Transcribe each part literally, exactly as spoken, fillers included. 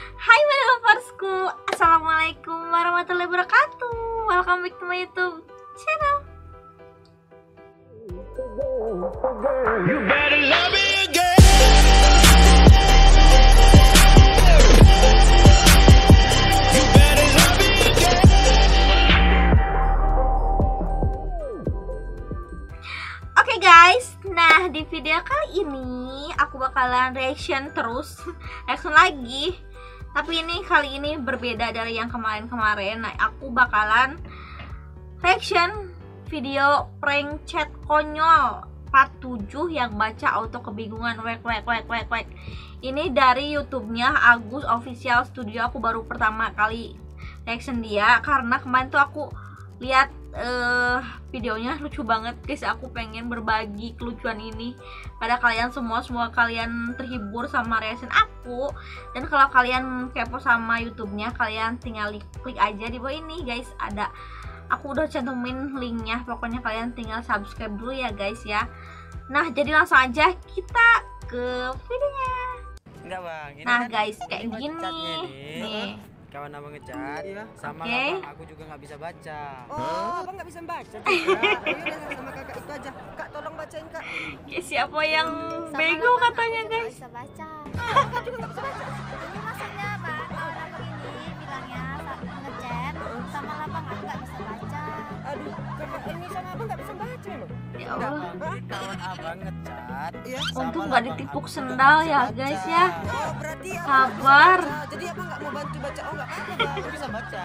Hai loversku, assalamualaikum warahmatullahi wabarakatuh. Welcome back to my YouTube channel. You better love me again. You better love me again. Oke okay guys, nah di video kali ini aku bakalan reaction terus, reaction lagi. Tapi ini kali ini berbeda dari yang kemarin-kemarin. Nah, aku bakalan reaction video prank chat konyol part tujuh yang baca auto kebingungan wek wek wek wek wek. Ini dari YouTube-nya Agus Official Studio. Aku baru pertama kali reaction dia karena kemarin tuh aku lihat uh, videonya lucu banget guys. Aku pengen berbagi kelucuan ini pada kalian semua. Semoga kalian terhibur sama reaction aku. Dan kalau kalian kepo sama YouTube-nya, kalian tinggal klik aja di bawah ini guys. Ada, aku udah cantumin linknya. Pokoknya kalian tinggal subscribe dulu ya guys ya. Nah, jadi langsung aja kita ke videonya. Enggak bang, ini Nah kan guys, kayak ini gini ngecatnya nih. Kawan abang ngecat, sama Oke. abang aku juga nggak bisa baca. Oh, abang nggak bisa baca juga. Oh, yaudah sama kakak itu aja. Kak, tolong bacain kak. Kayak siapa yang bego katanya guys. Bisa baca. Kakak juga nggak bisa baca. Ini maksudnya bang, kawan aku ini bilangnya saat ngechat sama lapang aku nggak bisa baca. Aduh, kakak ini sama abang nggak bisa baca loh. Ya Enggak Allah. bang, jadi kawan abang ngecat. Iya. sama Untung nggak lapang ditipuk aku juga sendal nggak ya bisa guys baca. ya. Oh, berarti abang Sabar. bisa baca. Jadi abang nggak mau bantu baca. Oh, nggak apa-apa bang. Aku bisa baca.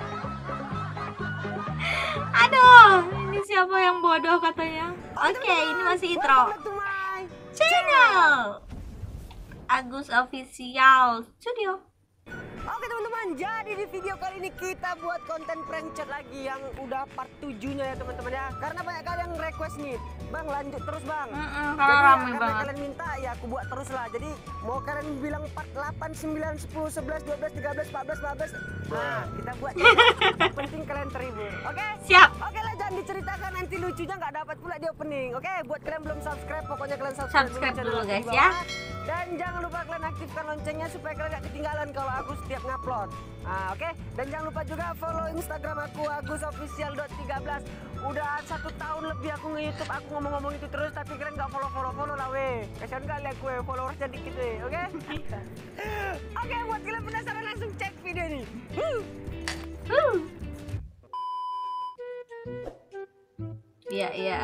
Aduh, ini siapa yang bodoh katanya. Oke, ini masih intro Welcome to my channel Agus Official Studio. Oke teman-teman, jadi di video kali ini kita buat konten prank chat lagi yang udah part tujuh-nya ya teman-teman ya. Karena banyak kali yang request nih, bang lanjut terus bang. Mm-mm, Jadi karena ya, ramai karena banget. kalian minta ya aku buat terus lah. Jadi mau kalian bilang part delapan, sembilan, sepuluh, sebelas, dua belas, tiga belas, empat belas, lima belas. Nah, kita buat yang penting kalian terhibur. Oke? Siap. Oke lah, jangan diceritakan nanti lucunya nggak dapat pula di opening. Oke, buat kalian belum subscribe, pokoknya kalian subscribe, Subscribe channel dulu, aku guys, di ya. bawah. Dan jangan lupa kalian aktifkan loncengnya supaya kalian nggak ketinggalan kalau aku setiap ngupload. Nah, oke. Dan jangan lupa juga follow Instagram aku agus official dot tiga belas. Udah satu tahun lebih aku nge-YouTube, aku ngomong-ngomong itu terus, tapi kalian nggak follow-follow follow lah weh. Kasihan kali aku weh, followersnya dikit weh, oke? Oke, buat kalian penasaran langsung cek video ini. Woo! Uh. Iya, iya.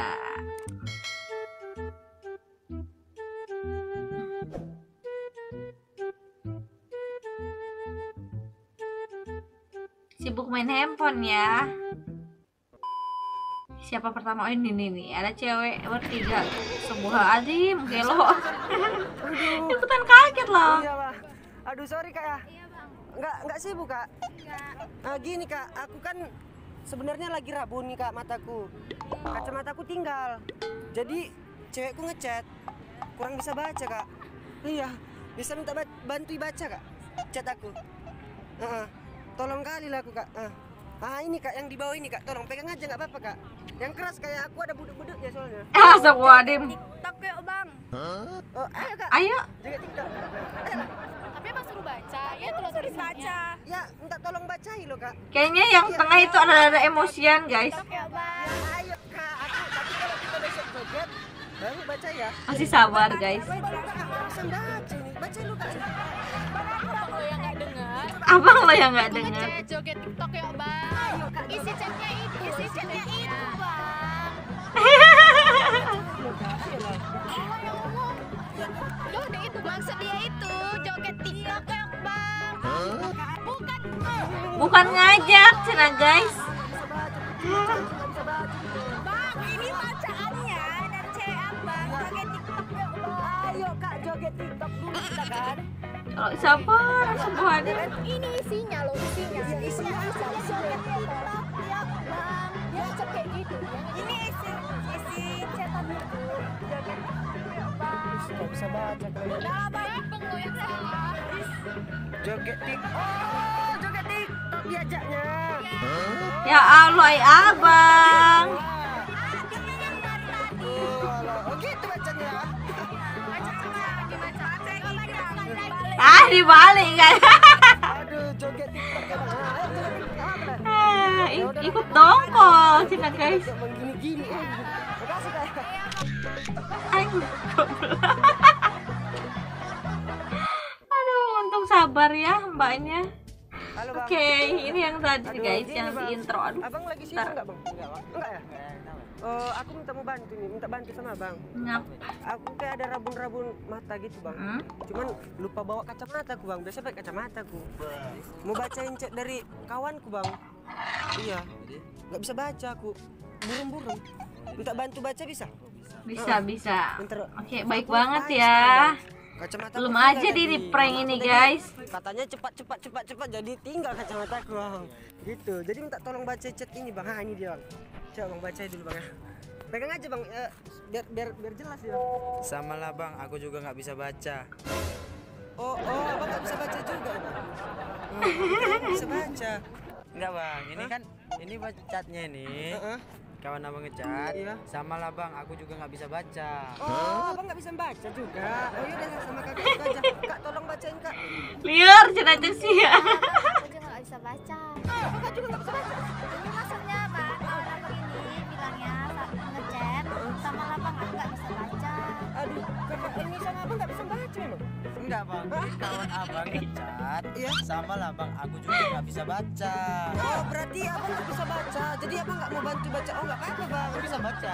Sibuk main handphone ya. Siapa pertama? Oh, ini nih, nih. Ada cewek bertiga. Sebuah adim, gelo. Ikutan kaget loh. Iya, Pak. Aduh, sorry Kak ya. Iya bang. Nggak nggak sibuk Kak. Enggak. Nah, gini Kak, aku kan sebenarnya lagi rabun nih Kak mataku. Kacamataku tinggal. Jadi cewekku ngechat, kurang bisa baca Kak. Iya, bisa minta ba- bantu baca Kak, chat aku. Heeh. Tolong kali lah aku Kak. Ah. Ah ini Kak, yang di bawah ini Kak, tolong pegang aja nggak apa-apa Kak. Yang keras kayak aku ada buduk-buduknya soalnya. Ah, sebuah adim. TikTok yuk bang. Oh, ayo Kak. Ayo. Juga TikTok. Tapi emang suruh baca. Ya terus suruh baca. Ya, minta tolong bacain lo Kak. Kayaknya yang tengah itu ada emosian guys. TikTok yuk bang. Ya, ayo Kak, aku tapi kalau kita besok joget baru baca ya. Masih sabar guys. Baca lu Kak, nggak bisa baca nih. Baca lu Kak. Abang lo yang nggak dengar. Abang lo yang nggak dengar. Ngechat joget TikTok yuk bang. Isi chatnya itu. Isi chatnya itu bang. Lo udah itu maksud dia itu joget TikTok yuk bang. Bukan. Bukan ngajak, cina guys. Bang, ini bacaannya dari cewek abang joget TikTok yuk bang. Ayo Kak, joget TikTok dulu kita kan. Kalau sabar, sebuah adim. Ini isinya loh, isinya. Isinya isinya joget TikTok yuk bang. Dia cek kayak gitu. Ini isi isi chatan itu joget TikTok yuk bang. Nggak bisa baca kalian. Udah bang, bang lo yang salah. Joget TikTok. Oh, joget TikTok diajaknya. Ya Allah, ay abang. Oh, alah. Oh gitu bacanya. Baca apa? Dibaca. Baca ini. Ah, dibalik kan. Cina guys. Bang gini-gini. Oh, makasih kak. Aduh, aduh, untung sabar ya mbaknya. Halo bang. Oke, ini yang tadi Aduh, guys, gini, yang Bang. di intro. Aduh, Abang lagi sibuk Ntar. nggak bang? Enggak bang. Enggak ya? Oh, aku minta mau bantu nih, minta bantu sama abang. ngap. Aku kayak ada rabun-rabun mata gitu bang. Hmm? Cuman lupa bawa kacamata ku bang. Biasa pakai kacamata ku. Mau bacain chat dari kawanku bang. Iya. Nggak bisa baca aku. Burung-burung. Minta bantu baca bisa? Bisa, bisa. Bentar. Oke, baik Aku banget lupa ya. sekarang, Bang. Kacamata Belum aku tinggal aja di tadi. prank ini, Tadi guys. Katanya cepat cepat cepat cepat jadi tinggal kacamataku bang. Gitu. Jadi minta tolong baca chat ini bang. Ah ini dia bang. Coba bang baca dulu bang ya. Pegang aja bang. Eh, biar biar biar jelas ya. Sama lah bang, aku juga nggak bisa baca. Oh oh abang nggak bisa baca juga ya bang. Oh, nggak bisa baca. Enggak bang, ini kan ini chatnya ini. Heeh. Kawan abang ngechat. Iya. Sama lah bang, aku juga nggak bisa baca. Oh abang nggak bisa baca juga. Oh yaudah sama kakak juga aja. Kak tolong bacain kak. Liar Cina sih ya. Aku juga nggak bisa baca. Kakak juga nggak bisa baca. Ini maksudnya Pak, kawan aku ini bilangnya saat ngechat sama lapang aku nggak bisa baca. Aduh kakak ini sama abang nggak bisa baca emang. Enggak bang, ini kawan abang ngechat. Iya. Sama lah bang, aku juga nggak bisa baca. Oh berarti abang nggak bisa baca. Jadi abang nggak mau bantu baca. Oh nggak apa-apa bang. Aku bisa baca.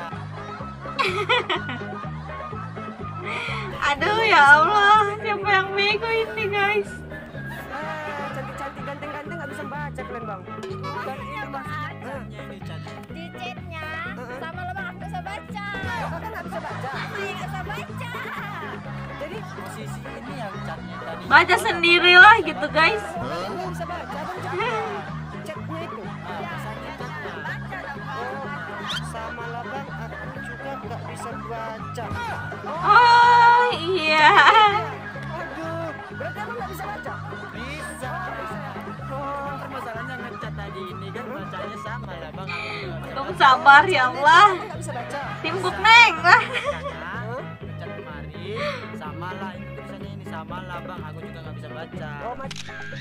Aduh ya Allah, siapa yang bego ini guys? Eh, cantik-cantik ganteng-ganteng nggak bisa baca kalian bang. Bukan ini bang. Eh, Chatnya ini chat. Di chatnya Heeh. sama lapang aku bisa baca. kakak nggak bisa baca. Saya nggak bisa baca. Jadi Posisi ini yang chatnya tadi. Baca sendirilah gitu guys. abang nggak bisa baca. Abang coba chatnya itu. Ah, misalnya chatnya. Baca dong Pak. Oh sama lah bang. Aku juga nggak bisa baca. Oh iya. Aduh. Berarti abang nggak bisa baca. Bisa. Oh, permasalahannya ngechat tadi ini kan bacanya sama lah bang. Aku juga nggak bisa Untung baca. sabar ya Allah. Abang nggak bisa baca. Timbuk neng lah. Bacanya, ngechat kemarin sama lah ini tulisannya ini sama lah bang. Aku juga nggak bisa baca. Oh mas.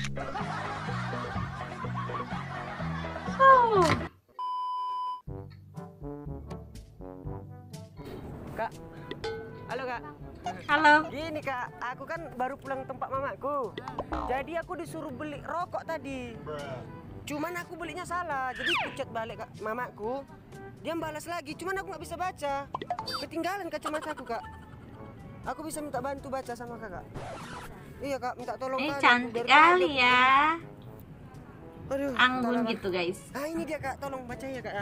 Oh. Kak. Halo kak. Halo. Gini kak, aku kan baru pulang tempat mamaku. Jadi aku disuruh beli rokok tadi. Cuman aku belinya salah, jadi aku chat balik kak mamaku. Dia balas lagi, cuman aku nggak bisa baca. Ketinggalan kacamataku kak. Aku bisa minta bantu baca sama kakak. Iya kak, minta tolong Ini kak. cantik Dari kali tadi. ya. Aduh, Anggun tolong. gitu guys. Ah ini dia kak, tolong baca ya kak ya.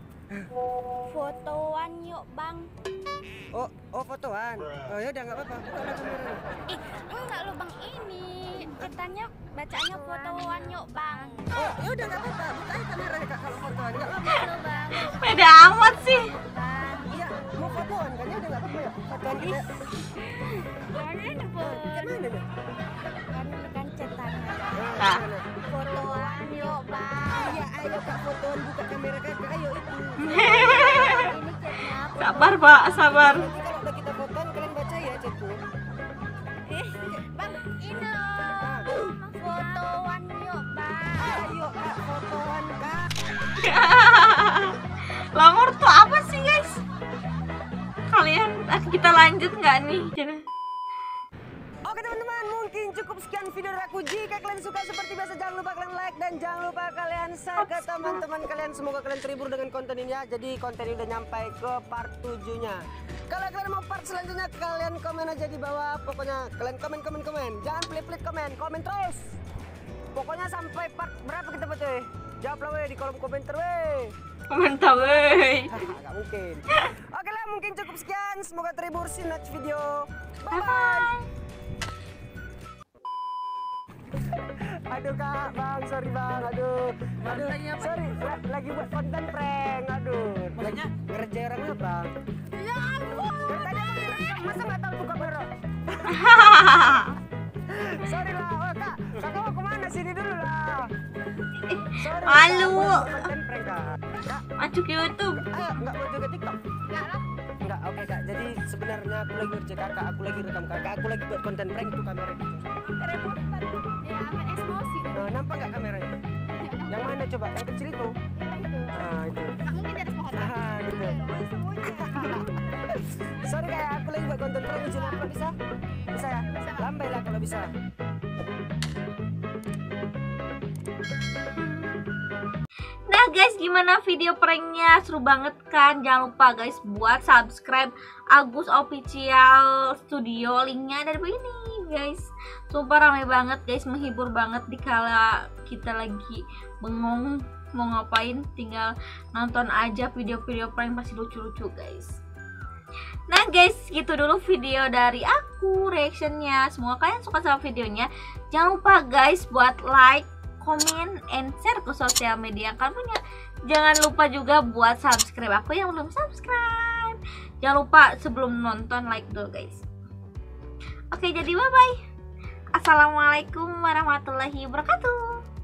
Fotoan yuk bang. Oh, oh fotoan. Oh ya udah nggak apa-apa. Buka lah kameranya. Ih enggak lo bang ini. Ceritanya bacaannya fotoan yuk bang. Oh ya udah nggak apa-apa. Buka aja kameranya kak kalau fotoan. Nggak apa-apa. Lo bang. Beda amat sih. Bang. Iya, mau fotoan kan ya udah nggak apa-apa ya. Fotoan kita. Jangan Kayak bang. mana nih? Kan kan cetannya. Nah. Mana? Fotoan yuk bang. Iya, ayo kak fotoan buka kamera kakak. Ayo itu. Ini chatnya. Sabar pak, sabar. Nanti kalau udah kita fotoan kalian baca ya chatku. Eh, bang, ini loh. Fotoan yuk bang. Ayo kak fotoan kak. Lamor tuh apa sih guys? Kalian ah, kita lanjut nggak nih? Oke teman-teman, mungkin cukup sekian video dari aku. Jika kalian suka seperti biasa, jangan lupa kalian like dan jangan lupa kalian share ke teman-teman kalian. Semoga kalian terhibur dengan konten ini ya. Jadi konten ini udah nyampe ke part tujuh-nya. Kalau kalian mau part selanjutnya, kalian komen aja di bawah. Pokoknya kalian komen komen komen. Jangan pelit-pelit komen, komen terus. Pokoknya sampai part berapa kita baca? Jawablah weh di kolom komentar weh. Komentar weh. Gak mungkin. Oke lah, mungkin cukup sekian. Semoga terhibur. See you next video. Bye Bye-bye. bye. Aduh kak, bang, sorry bang, aduh, aduh, sorry, la- lagi buat konten prank, aduh, lagi ngerjain orang apa? Ya ampun, tadi aku direkam, masa nggak tahu buka kamera? Sorry lah, oh kak, kakak mau kemana? Sini dulu lah. Sorry, Malu. Kak, buat konten prank kak. Kak, Masuk ke YouTube. ayo, nggak mau juga TikTok? Enggak lah. Enggak, oke kak, jadi sebenarnya aku lagi ngerjain kakak, aku lagi rekam kakak, aku lagi buat konten prank tuh kamera gitu. Kerepotan. Ya, amat emosi. Nah, nampak nggak kameranya? Yang mana coba? Yang kecil itu? Itu. Nah, itu. Nggak mungkin di atas Sorry kayak aku lagi buat konten prank lucu apa bisa? Bisa ya? Lambai lah kalau bisa. Nah guys, gimana video pranknya? Seru banget kan? Jangan lupa guys buat subscribe Agus Official Studio, linknya ada di sini guys. Sumpah ramai banget guys, menghibur banget dikala kita lagi bengong mau ngapain, tinggal nonton aja video-video prank pasti lucu-lucu guys. Nah guys, gitu dulu video dari aku, reactionnya. Semoga kalian suka sama videonya. Jangan lupa guys buat like, komen, and share ke sosial media kalian punya. Jangan lupa juga buat subscribe aku yang belum subscribe. Jangan lupa sebelum nonton like dulu guys. Oke, jadi bye bye. Assalamualaikum warahmatullahi wabarakatuh.